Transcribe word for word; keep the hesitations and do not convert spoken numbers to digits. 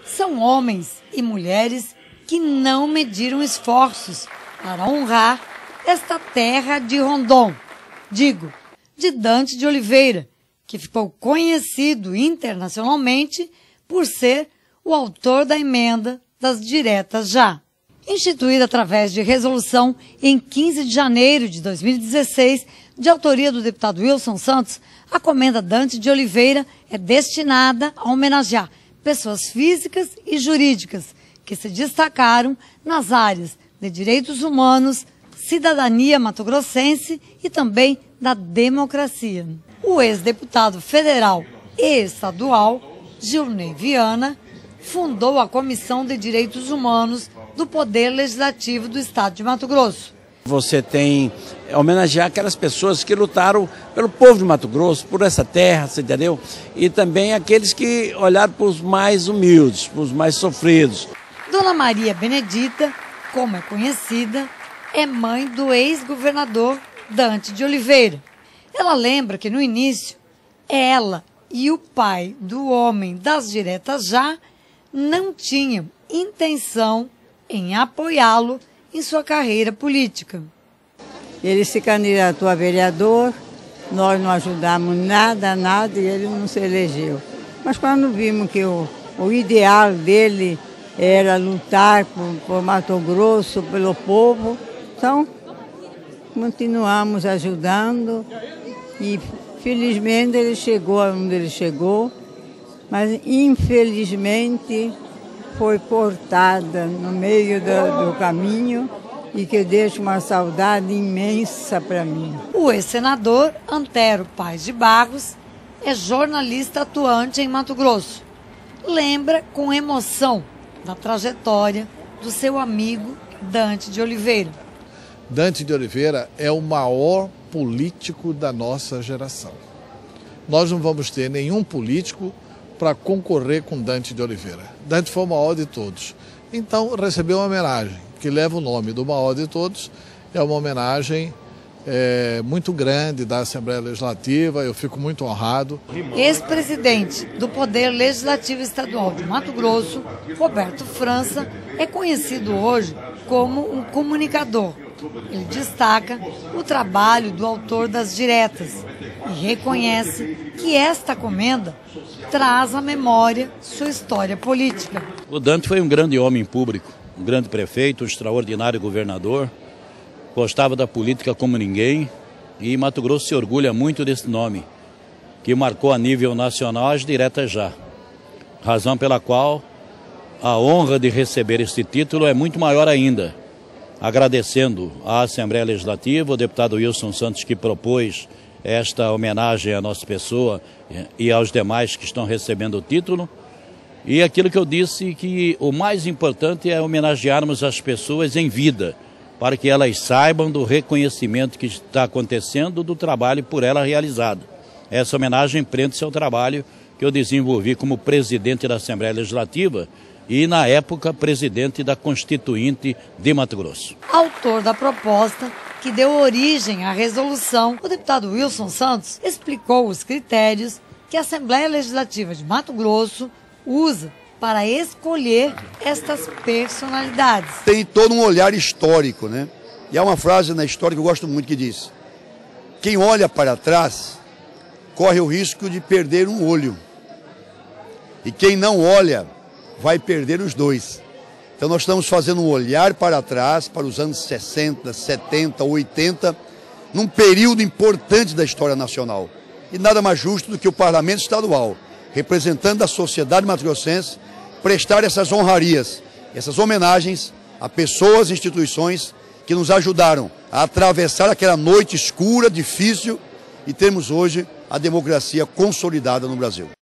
São homens e mulheres que não mediram esforços para honrar esta terra de Rondon, digo, de Dante de Oliveira, que ficou conhecido internacionalmente por ser o autor da emenda das diretas já. Instituída através de resolução em quinze de janeiro de dois mil e dezesseis, de autoria do deputado Wilson Santos, a Comenda Dante de Oliveira é destinada a homenagear pessoas físicas e jurídicas que se destacaram nas áreas de direitos humanos, cidadania mato-grossense e também da democracia. O ex-deputado federal e estadual, Gilney Viana, fundou a Comissão de Direitos Humanos do Poder Legislativo do Estado de Mato Grosso. Você tem homenagear aquelas pessoas que lutaram pelo povo de Mato Grosso, por essa terra, você entendeu? E também aqueles que olharam para os mais humildes, para os mais sofridos. Dona Maria Benedita, como é conhecida, é mãe do ex-governador Dante de Oliveira. Ela lembra que no início, ela e o pai do homem das diretas já não tinham intenção em apoiá-lo em sua carreira política. Ele se candidatou a vereador, nós não ajudamos nada, nada, e ele não se elegeu. Mas quando vimos que o, o ideal dele era lutar por, por Mato Grosso, pelo povo, então continuamos ajudando e felizmente ele chegou onde ele chegou, mas infelizmente foi cortada no meio do, do caminho e que deixa uma saudade imensa para mim. O ex-senador Antero Paz de Barros é jornalista atuante em Mato Grosso. Lembra com emoção da trajetória do seu amigo Dante de Oliveira. Dante de Oliveira é o maior político da nossa geração. Nós não vamos ter nenhum político para concorrer com Dante de Oliveira. Dante foi o maior de todos. Então recebeu uma homenagem que leva o nome do maior de todos. É uma homenagem é, muito grande da Assembleia Legislativa, eu fico muito honrado. Ex-presidente do Poder Legislativo Estadual de Mato Grosso, Roberto França, é conhecido hoje como um comunicador. Ele destaca o trabalho do autor das diretas e reconhece que esta comenda traz à memória sua história política. O Dante foi um grande homem público, um grande prefeito, um extraordinário governador, gostava da política como ninguém e Mato Grosso se orgulha muito desse nome, que marcou a nível nacional as diretas já. Razão pela qual a honra de receber este título é muito maior ainda. Agradecendo à Assembleia Legislativa, o deputado Wilson Santos que propôs esta homenagem à nossa pessoa e aos demais que estão recebendo o título. E aquilo que eu disse, que o mais importante é homenagearmos as pessoas em vida, para que elas saibam do reconhecimento que está acontecendo do trabalho por ela realizado. Essa homenagem prende-se ao trabalho que eu desenvolvi como presidente da Assembleia Legislativa e, na época, presidente da Constituinte de Mato Grosso. Autor da proposta que deu origem à resolução, o deputado Wilson Santos explicou os critérios que a Assembleia Legislativa de Mato Grosso usa para escolher estas personalidades. Tem todo um olhar histórico, né? E há uma frase na história que eu gosto muito que diz: quem olha para trás corre o risco de perder um olho. E quem não olha vai perder os dois. Então nós estamos fazendo um olhar para trás, para os anos sessenta, setenta, oitenta, num período importante da história nacional. E nada mais justo do que o Parlamento Estadual, representando a sociedade mato-grossense, prestar essas honrarias, essas homenagens a pessoas e instituições que nos ajudaram a atravessar aquela noite escura, difícil, e termos hoje a democracia consolidada no Brasil.